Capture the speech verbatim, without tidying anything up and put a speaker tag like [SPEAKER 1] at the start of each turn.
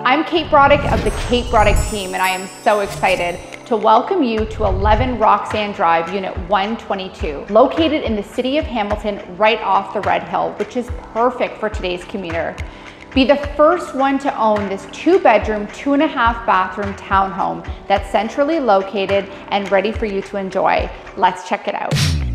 [SPEAKER 1] I'm Kate Broddick of the Kate Broddick team, and I am so excited to welcome you to eleven Roxanne Drive, Unit one twenty-two, located in the city of Hamilton, right off the Red Hill, which is perfect for today's commuter. Be the first one to own this two bedroom, two and a half bathroom townhome that's centrally located and ready for you to enjoy. Let's check it out.